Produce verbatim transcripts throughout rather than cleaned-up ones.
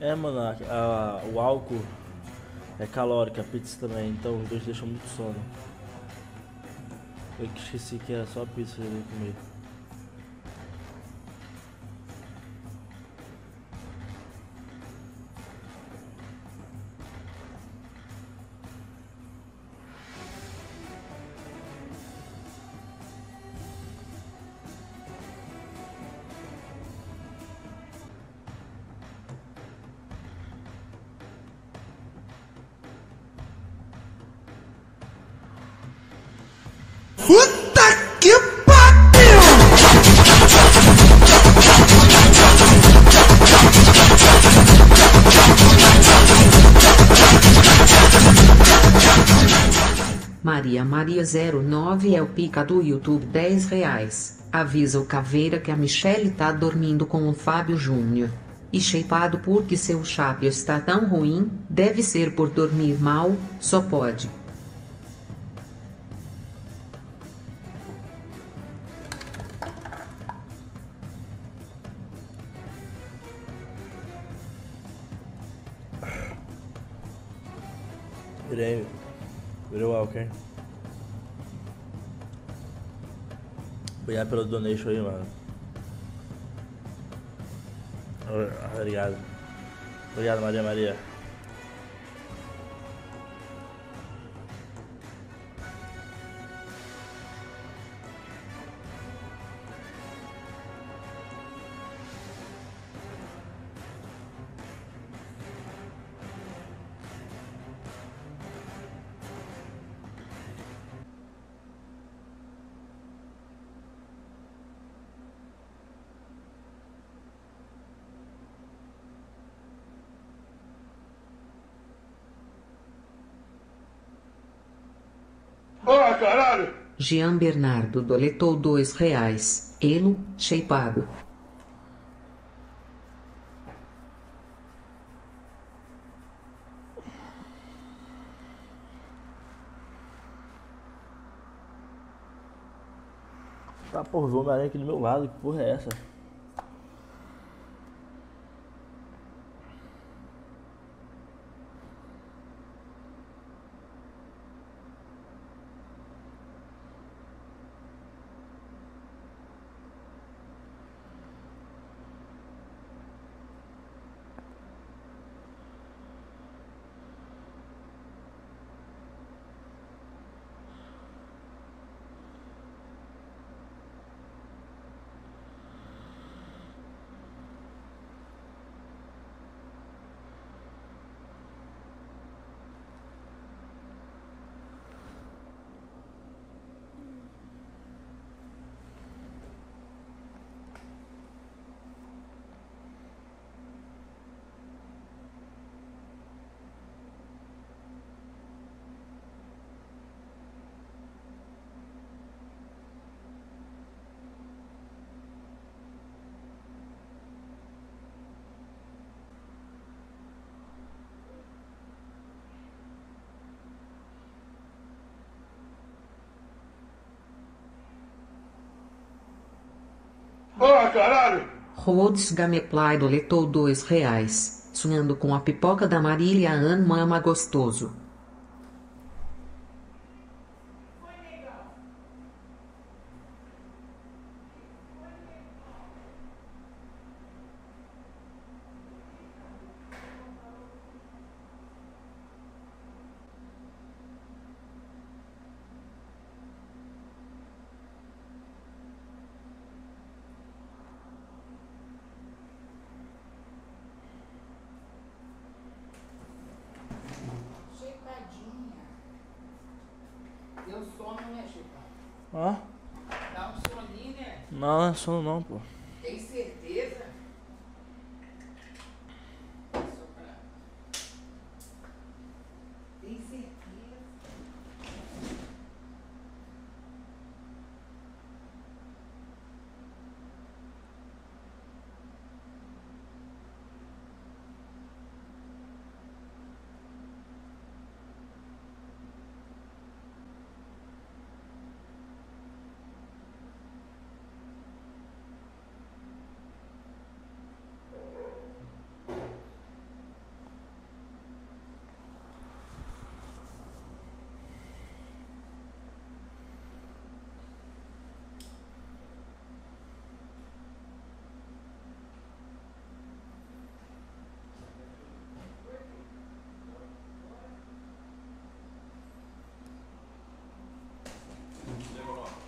É, mano, a- a- o álcool é calórico, a pizza também, então os dois deixam muito sono. Eu que esqueci que era só pizza que eu ia comer. Puta que pariu! Maria Maria zero nove é o pica do YouTube dez reais. Avisa o Caveira que a Michelle tá dormindo com o Fábio Júnior. E shapeado porque seu chape está tão ruim, deve ser por dormir mal, só pode. Virei. Virei o álcool, hein? Obrigado pelo donation aí, mano. Obrigado. Obrigado, Maria Maria. Ah, caralho! Jean Bernardo doletou dois reais. Elo, shapeado. Tá, porra, o Homem-Aranha aqui do meu lado, que porra é essa? Ah, caralho! Rhodes Gameplay doletou dois reais. Sonhando com a pipoca da Marília Ann Mama gostoso. Chepadinha. Deu sono, né, Chepada? Ó. Dá um soninho, né? Não, não é sono não, pô. Tem certeza? Só pra... Tem certeza?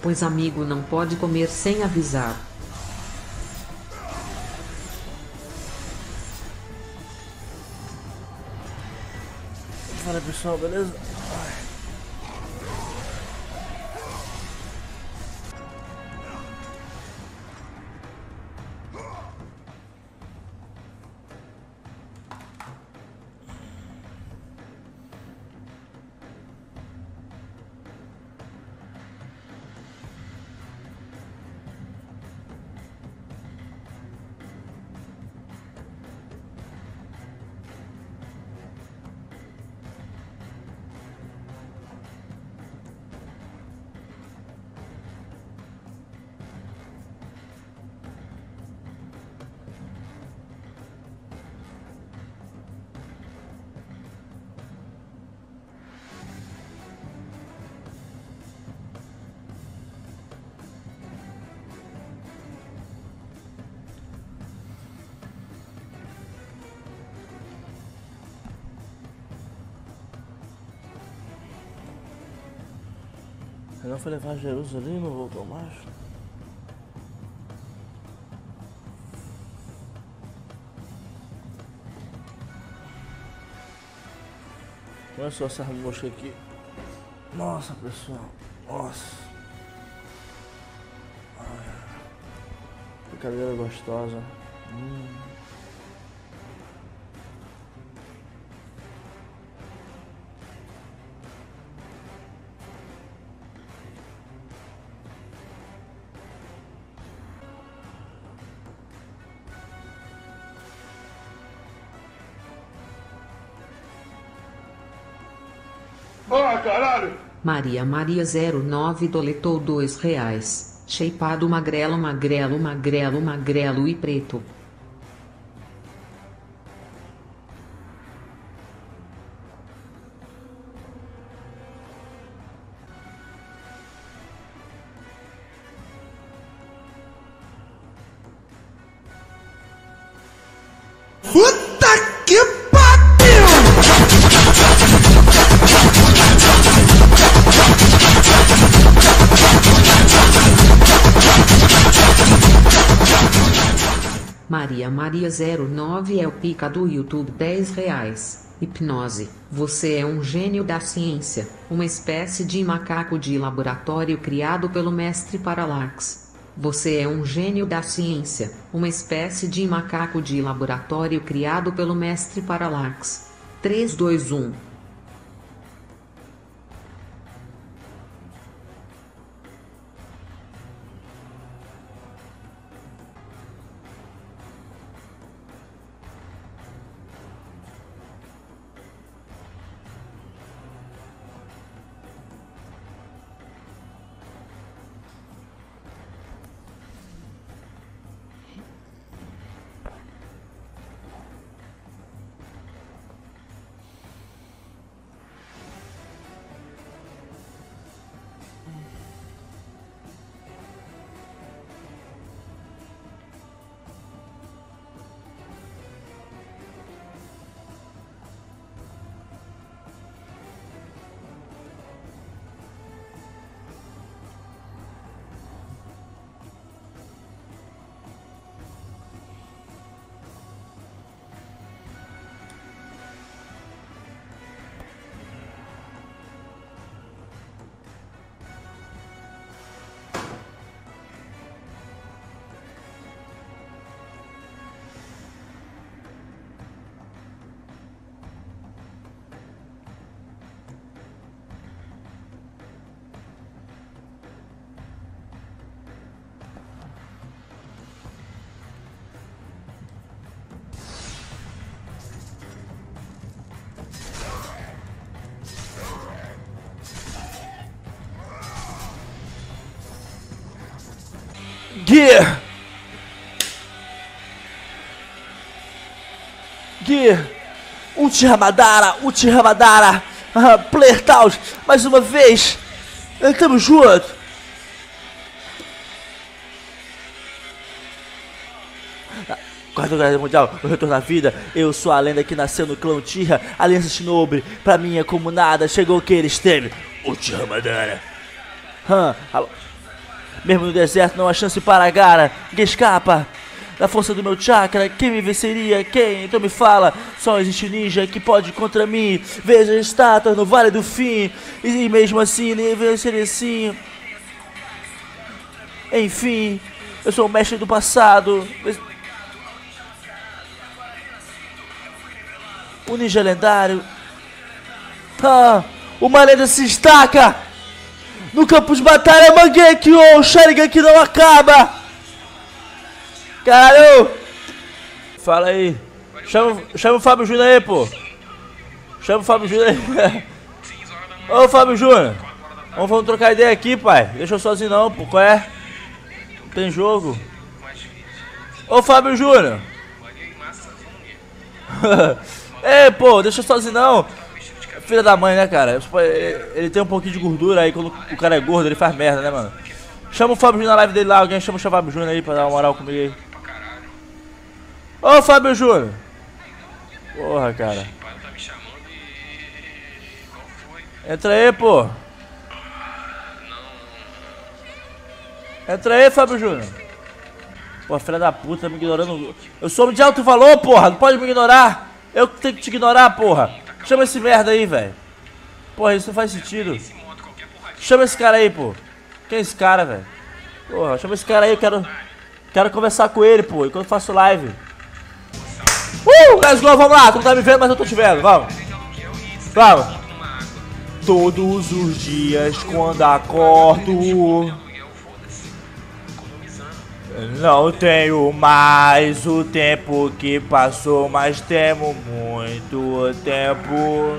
pois amigo não pode comer sem avisar. Fala pessoal, beleza? Eu não foi levar Jerusalém e não voltou mais. Olha só essa mosca aqui. Nossa, pessoal. Nossa. Ai. Que cadeira gostosa. Hum. Ah, caralho! Maria Maria zero nove doletou dois reais. Shapeado magrelo magrelo magrelo magrelo e preto. Puta que pariu! Maria Maria zero nove é o pica do YouTube dez reais. Hipnose. Você é um gênio da ciência, uma espécie de macaco de laboratório criado pelo mestre Parallax. Você é um gênio da ciência, uma espécie de macaco de laboratório criado pelo mestre Parallax. três, dois, um. Gear! Gear! Ulti Ramadara! Ulti Ramadara! Ah, Player Taos! Mais uma vez! Tamo junto! Quarta Guerra Mundial, o retorno à vida. Eu sou a lenda que nasceu no clã Uchiha, Aliança Shinobi. Pra mim é como nada, chegou o que eles teve. Ulti Ramadara! Hã? Mesmo no deserto não há chance para a gara. Ninguém escapa da força do meu chakra. Quem me venceria? Quem? Então me fala. Só existe ninja que pode contra mim. Veja a estátua no Vale do Fim. E mesmo assim nem venceria sim. Enfim, eu sou o mestre do passado. O ninja lendário. Ah, uma lenda se destaca no campo de batalha. Mangekyo, o Sharingan que não acaba. Caralho. Fala aí. Chama, chama o Fábio Júnior aí, pô. Chama o Fábio Júnior aí. Ô, Fábio Júnior. Vamos, vamos trocar ideia aqui, pai. Deixa eu sozinho não, pô. Qual é? Não tem jogo. Ô, Fábio Júnior. Ei, pô, deixa eu sozinho não. Filha da mãe, né, cara? Ele tem um pouquinho de gordura aí. Quando o cara é gordo, ele faz merda, né, mano? Chama o Fábio Júnior na live dele lá. Alguém chama o Fábio Júnior aí pra dar uma moral comigo aí. Ô, Fábio Júnior. Porra, cara. Entra aí, pô. Entra aí, Fábio Júnior. Pô, filha da puta, me ignorando. Eu sou homem de alto valor, porra. Não pode me ignorar. Eu que tenho que te ignorar, porra. Chama esse merda aí, velho. Porra, isso não faz sentido. Chama esse cara aí, pô. Quem é esse cara, velho? Porra, chama esse cara aí, eu quero... Quero conversar com ele, pô, enquanto eu faço live. Uh, let's go, vamos lá. Tu não tá me vendo, mas eu tô te vendo, vamos. Vamos. Todos os dias quando acordo, não tenho mais o tempo que passou, mas temo muito tempo.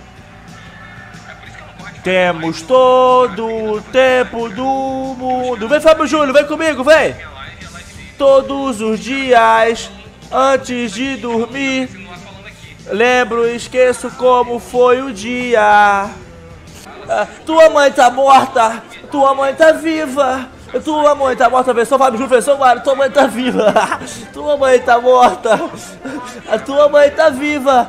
Temos todo o tempo do mundo. Vem, Fábio Júnior, vem comigo, vem. Todos os dias, antes de dormir, lembro e esqueço como foi o dia. Ah, tua mãe tá morta, tua mãe tá viva. Tua mãe tá morta, versão Fábio Júnior, versão Mário. Tua mãe tá viva. Tua mãe tá morta. A tua mãe tá viva.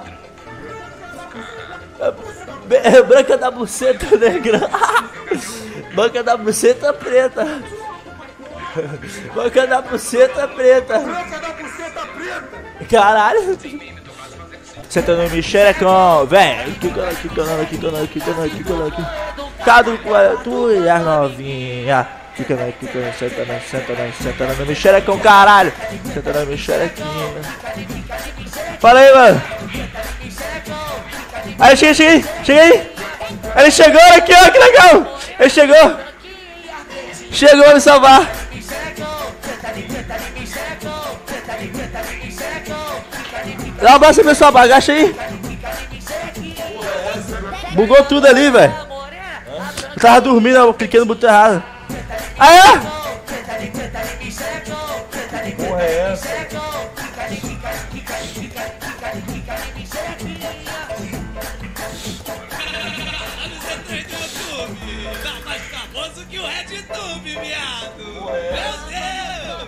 Branca da buceta negra. Branca da buceta preta. Branca da buceta preta. Branca da buceta preta. Caralho. Sentando em xerecão, vem. Quicando aqui, quicando aqui, quicando aqui, quicando aqui, quicando aqui. Cadu, tu e as novinha. Fica na, fica na, senta na, senta na, senta na, me xerecão, caralho. Senta na, me xerequinha. Fala aí, mano. Aí, cheguei, cheguei, cheguei. Ele chegou aqui, ó, que legal. Ele chegou. Chegou a me salvar. Dá um abraço, pessoal, bagacha aí. Bugou tudo ali, velho. Eu tava dormindo, eu cliquei no botão errado. Aí, ó. Porra é essa? Tá mais famoso que o RedTube, viado! Meu Deus!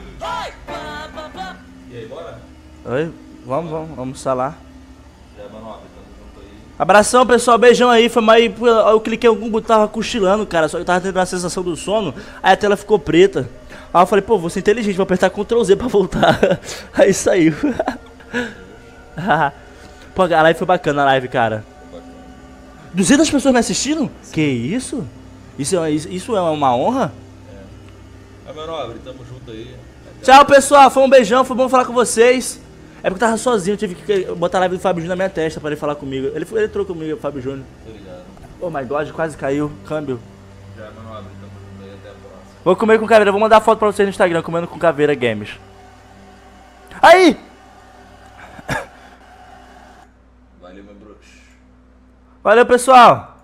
E aí, bora? Oi, vamos, vamos, vamos almoçar lá. Já, mano, ó, tamo junto aí. Abração, pessoal, beijão aí. Foi mais. Eu cliquei em algum botão, tava cochilando, cara. Só que eu tava tendo a sensação do sono. Aí a tela ficou preta. Aí eu falei, pô, vou ser inteligente, vou apertar control Z pra voltar. Aí saiu. Pô, a live foi bacana, a live, cara. duzentas pessoas me assistindo? Que isso? Isso é, isso é uma honra? É. Ah, meu nobre, tamo junto aí. Tchau, pessoal. Foi um beijão, foi bom falar com vocês. É porque eu tava sozinho, eu tive que botar a live do Fábio Júnior na minha testa pra ele falar comigo. Ele, ele entrou comigo, o Fábio Júnior. Obrigado. Oh my god, quase caiu. Câmbio. Já, meu nobre, tamo junto aí. Até a próxima. Vou comer com caveira, vou mandar foto pra vocês no Instagram, comendo com caveira games. Aí! Valeu, meu bruxo. Valeu, pessoal!